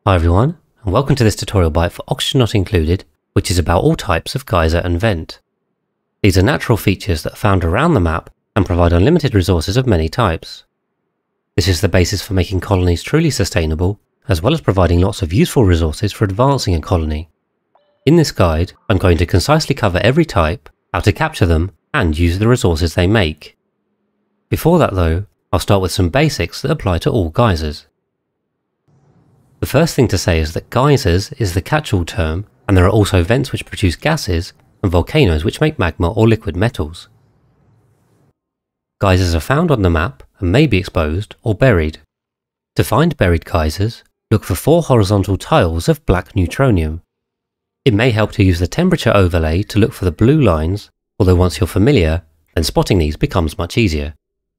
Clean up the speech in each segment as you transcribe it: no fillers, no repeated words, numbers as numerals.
Hi everyone, and welcome to this tutorial bite for Oxygen Not Included, which is about all types of geyser and vent. These are natural features that are found around the map and provide unlimited resources of many types. This is the basis for making colonies truly sustainable, as well as providing lots of useful resources for advancing a colony. In this guide, I'm going to concisely cover every type, how to capture them, and use the resources they make. Before that though, I'll start with some basics that apply to all geysers. The first thing to say is that geysers is the catch-all term, and there are also vents which produce gases and volcanoes which make magma or liquid metals. Geysers are found on the map and may be exposed or buried. To find buried geysers, look for 4 horizontal tiles of black neutronium. It may help to use the temperature overlay to look for the blue lines, although once you're familiar, then spotting these becomes much easier.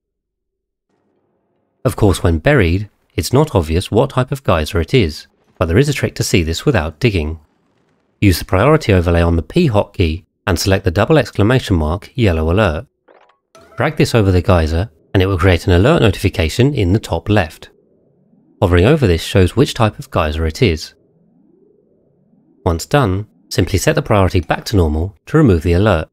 Of course, when buried, it's not obvious what type of geyser it is, but there is a trick to see this without digging. Use the priority overlay on the P hotkey and select the double exclamation mark yellow alert. Drag this over the geyser and it will create an alert notification in the top left. Hovering over this shows which type of geyser it is. Once done, simply set the priority back to normal to remove the alert.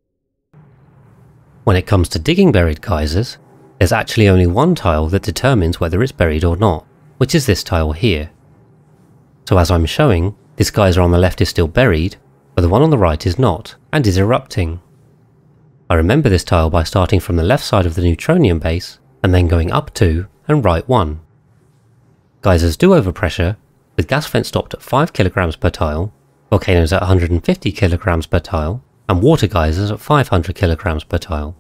When it comes to digging buried geysers, there's actually only one tile that determines whether it's buried or not, which is this tile here. So as I'm showing, this geyser on the left is still buried, but the one on the right is not, and is erupting. I remember this tile by starting from the left side of the neutronium base, and then going up 2 and right 1. Geysers do overpressure, with gas vents stopped at 5 kg per tile, volcanoes at 150 kg per tile, and water geysers at 500 kg per tile.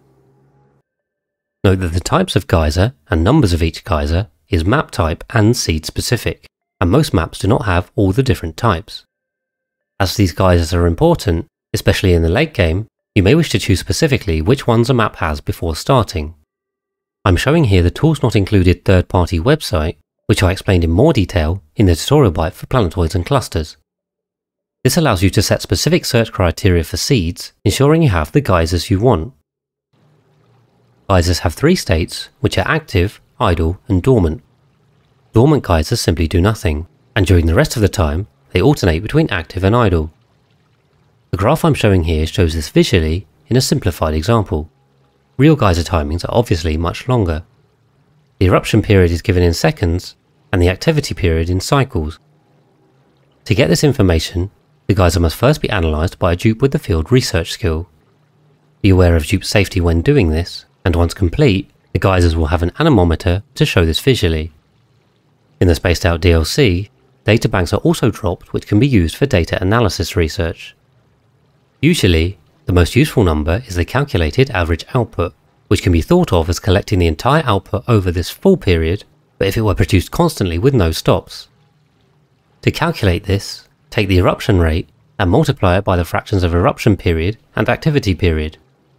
Note that the types of geyser and numbers of each geyser is map type and seed specific, and most maps do not have all the different types. As these geysers are important, especially in the late game, you may wish to choose specifically which ones a map has before starting. I'm showing here the Tools Not Included third-party website, which I explained in more detail in the tutorial bite for planetoids and clusters. This allows you to set specific search criteria for seeds, ensuring you have the geysers you want. Geysers have 3 states, which are active, idle, and dormant. Dormant geysers simply do nothing, and during the rest of the time, they alternate between active and idle. The graph I'm showing here shows this visually in a simplified example. Real geyser timings are obviously much longer. The eruption period is given in seconds, and the activity period in cycles. To get this information, the geyser must first be analysed by a dupe with the field research skill. Be aware of dupe safety when doing this, and once complete, the geysers will have an anemometer to show this visually. In the Spaced Out DLC, databanks are also dropped which can be used for data analysis research. Usually, the most useful number is the calculated average output, which can be thought of as collecting the entire output over this full period, but if it were produced constantly with no stops. To calculate this, take the eruption rate and multiply it by the fractions of eruption period and activity period.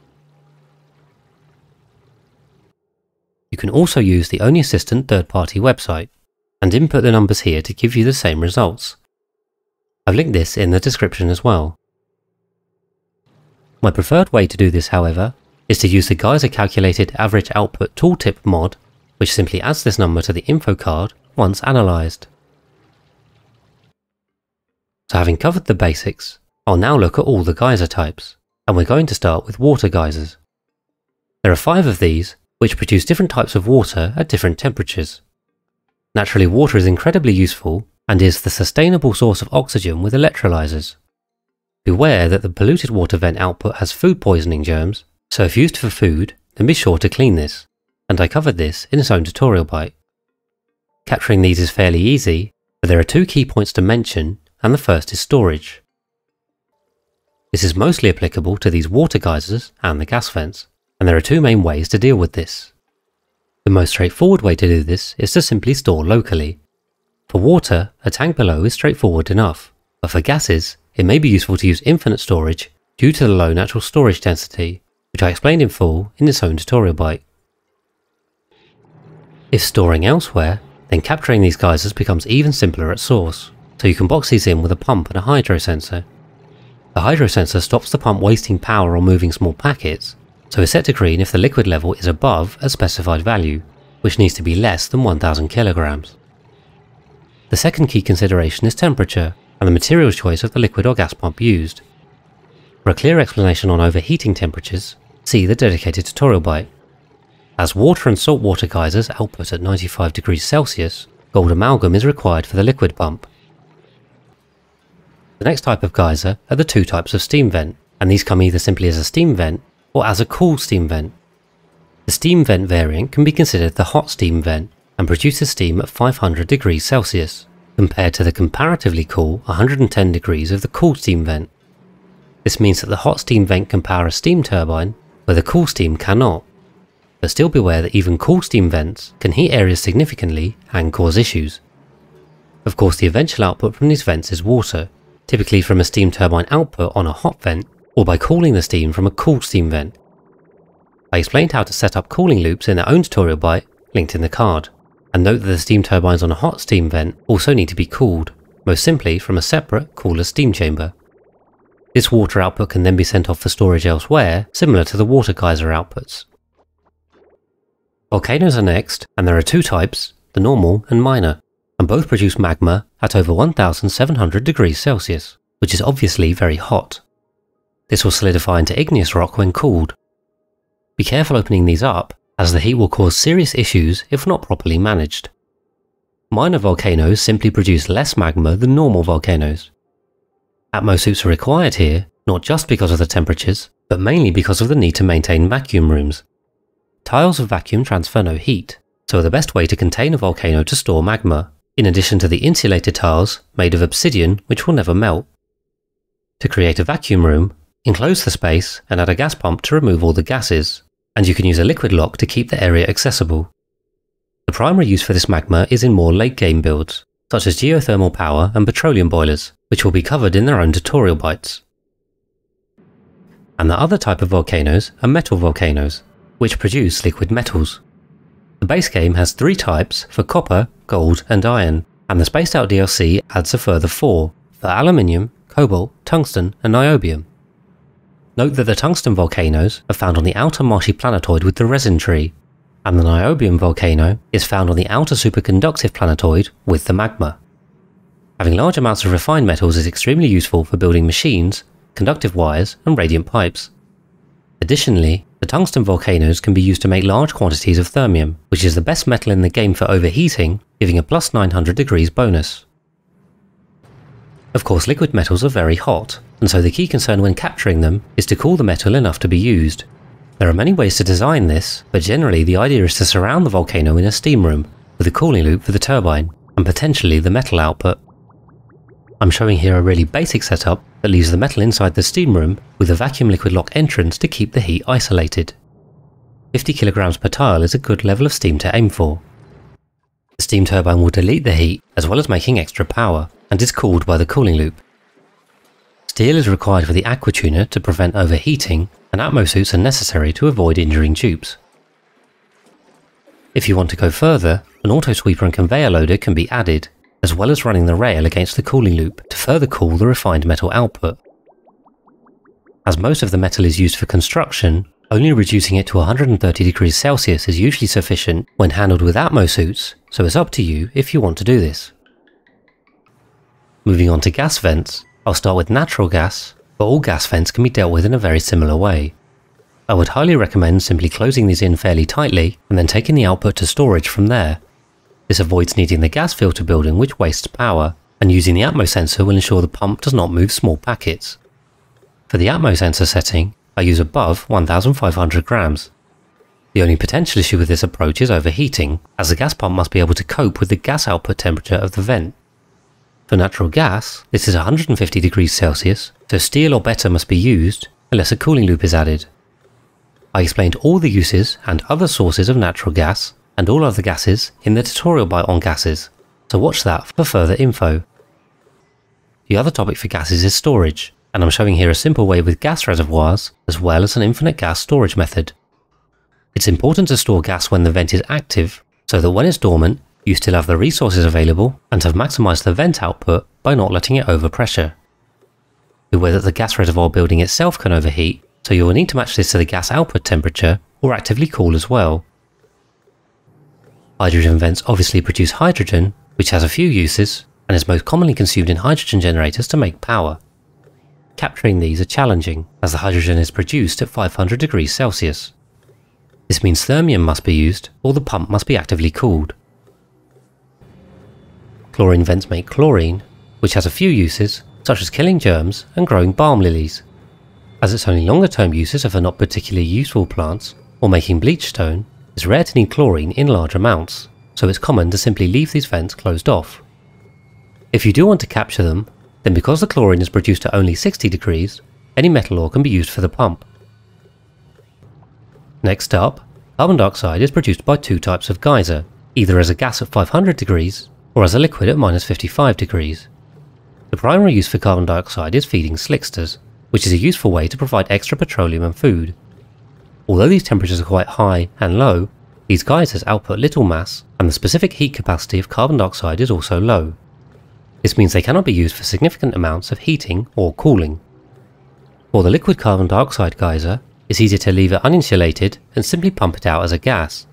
You can also use the Only Assistant third-party website, and input the numbers here to give you the same results. I've linked this in the description as well. My preferred way to do this, however, is to use the Geyser Calculated Average Output Tooltip mod, which simply adds this number to the info card once analysed. So having covered the basics, I'll now look at all the geyser types, and we're going to start with water geysers. There are 5 of these, which produce different types of water at different temperatures. Naturally, water is incredibly useful and is the sustainable source of oxygen with electrolyzers. Beware that the polluted water vent output has food poisoning germs, so if used for food, then be sure to clean this, and I covered this in its own tutorial bite. Capturing these is fairly easy, but there are 2 key points to mention, and the first is storage. This is mostly applicable to these water geysers and the gas vents, and there are 2 main ways to deal with this. The most straightforward way to do this is to simply store locally. For water, a tank below is straightforward enough, but for gases, it may be useful to use infinite storage due to the low natural storage density, which I explained in full in its own tutorial bite. If storing elsewhere, then capturing these geysers becomes even simpler at source, so you can box these in with a pump and a hydro sensor. The hydro sensor stops the pump wasting power on moving small packets, so is set to green if the liquid level is above a specified value, which needs to be less than 1000 kilograms. The second key consideration is temperature and the material choice of the liquid or gas pump used. For a clear explanation on overheating temperatures, see the dedicated tutorial bite. As water and saltwater geysers output at 95 degrees Celsius, gold amalgam is required for the liquid pump. The next type of geyser are the two types of steam vent, and these come either simply as a steam vent or as a cool steam vent. The steam vent variant can be considered the hot steam vent and produces steam at 500 degrees Celsius, compared to the comparatively cool 110 degrees of the cool steam vent. This means that the hot steam vent can power a steam turbine, where the cool steam cannot. But still beware that even cool steam vents can heat areas significantly and cause issues. Of course, the eventual output from these vents is water, typically from a steam turbine output on a hot vent, or by cooling the steam from a cool steam vent. I explained how to set up cooling loops in their own tutorial bite, linked in the card. And note that the steam turbines on a hot steam vent also need to be cooled, most simply from a separate, cooler steam chamber. This water output can then be sent off for storage elsewhere, similar to the water geyser outputs. Volcanoes are next, and there are two types, the normal and minor, and both produce magma at over 1700 degrees Celsius, which is obviously very hot. This will solidify into igneous rock when cooled. Be careful opening these up, as the heat will cause serious issues if not properly managed. Minor volcanoes simply produce less magma than normal volcanoes. Atmosuits are required here, not just because of the temperatures, but mainly because of the need to maintain vacuum rooms. Tiles of vacuum transfer no heat, so are the best way to contain a volcano to store magma, in addition to the insulated tiles made of obsidian which will never melt. To create a vacuum room, enclose the space and add a gas pump to remove all the gases, and you can use a liquid lock to keep the area accessible. The primary use for this magma is in more late game builds, such as geothermal power and petroleum boilers, which will be covered in their own tutorial bites. And the other type of volcanoes are metal volcanoes, which produce liquid metals. The base game has 3 types for copper, gold and iron, and the spaced out DLC adds a further 4 for aluminium, cobalt, tungsten and niobium. Note that the tungsten volcanoes are found on the outer marshy planetoid with the resin tree, and the niobium volcano is found on the outer superconductive planetoid with the magma. Having large amounts of refined metals is extremely useful for building machines, conductive wires and radiant pipes. Additionally, the tungsten volcanoes can be used to make large quantities of thermium, which is the best metal in the game for overheating, giving a plus 900 degrees bonus. Of course, liquid metals are very hot, and so the key concern when capturing them is to cool the metal enough to be used. There are many ways to design this, but generally the idea is to surround the volcano in a steam room, with a cooling loop for the turbine, and potentially the metal output. I'm showing here a really basic setup that leaves the metal inside the steam room with a vacuum liquid lock entrance to keep the heat isolated. 50 kg per tile is a good level of steam to aim for. The steam turbine will delete the heat as well as making extra power, and is cooled by the cooling loop. Steel is required for the aquatuner to prevent overheating, and atmosuits are necessary to avoid injuring tubes. If you want to go further, an auto sweeper and conveyor loader can be added, as well as running the rail against the cooling loop to further cool the refined metal output. As most of the metal is used for construction, only reducing it to 130 degrees Celsius is usually sufficient when handled with atmosuits, so it's up to you if you want to do this. Moving on to gas vents, I'll start with natural gas, but all gas vents can be dealt with in a very similar way. I would highly recommend simply closing these in fairly tightly and then taking the output to storage from there. This avoids needing the gas filter building, which wastes power, and using the Atmo sensor will ensure the pump does not move small packets. For the Atmo sensor setting, I use above 1500 grams. The only potential issue with this approach is overheating, as the gas pump must be able to cope with the gas output temperature of the vent. For natural gas, this is 150 degrees Celsius, so steel or better must be used unless a cooling loop is added. I explained all the uses and other sources of natural gas and all other gases in the tutorial bite on gases, so watch that for further info. The other topic for gases is storage, and I'm showing here a simple way with gas reservoirs as well as an infinite gas storage method. It's important to store gas when the vent is active, so that when it's dormant, you still have the resources available and have maximised the vent output by not letting it overpressure. Beware that the gas reservoir building itself can overheat, so you will need to match this to the gas output temperature or actively cool as well. Hydrogen vents obviously produce hydrogen, which has a few uses, and is most commonly consumed in hydrogen generators to make power. Capturing these are challenging, as the hydrogen is produced at 500 degrees Celsius. This means thermium must be used, or the pump must be actively cooled. Chlorine vents make chlorine, which has a few uses, such as killing germs and growing balm lilies. As its only longer term uses are for not particularly useful plants, or making bleach stone, it's rare to need chlorine in large amounts, so it's common to simply leave these vents closed off. If you do want to capture them, then because the chlorine is produced at only 60 degrees, any metal ore can be used for the pump. Next up, carbon dioxide is produced by two types of geyser, either as a gas at 500 degrees or as a liquid at -55 degrees. The primary use for carbon dioxide is feeding slicksters, which is a useful way to provide extra petroleum and food. Although these temperatures are quite high and low, these geysers output little mass, and the specific heat capacity of carbon dioxide is also low. This means they cannot be used for significant amounts of heating or cooling. For the liquid carbon dioxide geyser, it's easier to leave it uninsulated and simply pump it out as a gas.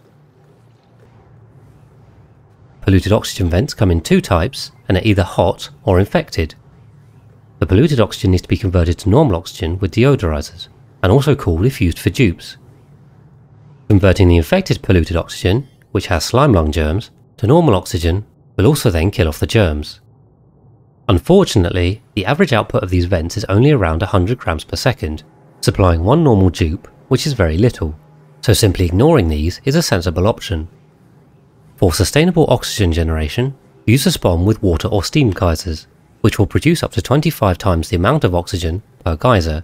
Polluted oxygen vents come in two types and are either hot or infected. The polluted oxygen needs to be converted to normal oxygen with deodorizers, and also cooled if used for dupes. Converting the infected polluted oxygen, which has slime lung germs, to normal oxygen will also then kill off the germs. Unfortunately, the average output of these vents is only around 100 grams per second, supplying one normal dupe, which is very little, so simply ignoring these is a sensible option. For sustainable oxygen generation, use a SPOM with water or steam geysers, which will produce up to 25 times the amount of oxygen per geyser.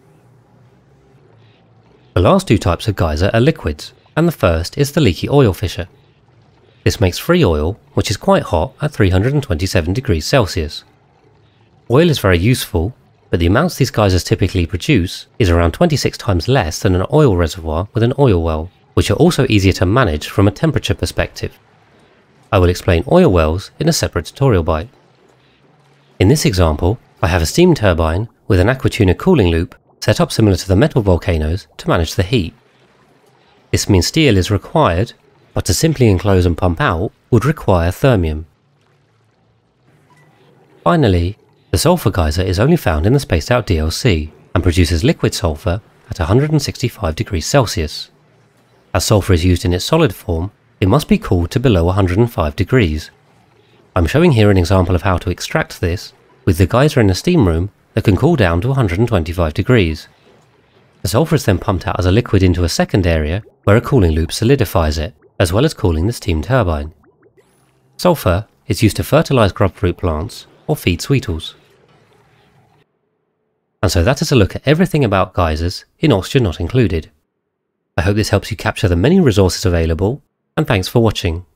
The last two types of geyser are liquids, and the first is the leaky oil fissure. This makes free oil, which is quite hot at 327 degrees Celsius. Oil is very useful, but the amounts these geysers typically produce is around 26 times less than an oil reservoir with an oil well, which are also easier to manage from a temperature perspective. I will explain oil wells in a separate tutorial bite. In this example, I have a steam turbine with an Aquatuner cooling loop set up similar to the metal volcanoes to manage the heat. This means steel is required, but to simply enclose and pump out would require thermium. Finally, the sulfur geyser is only found in the spaced out DLC and produces liquid sulfur at 165 degrees Celsius. As sulfur is used in its solid form, it must be cooled to below 105 degrees. I'm showing here an example of how to extract this with the geyser in a steam room that can cool down to 125 degrees. The sulfur is then pumped out as a liquid into a second area where a cooling loop solidifies it, as well as cooling the steam turbine. Sulfur is used to fertilize grub fruit plants or feed sweetles. And so that is a look at everything about geysers in Oxygen Not Included. I hope this helps you capture the many resources available, and thanks for watching.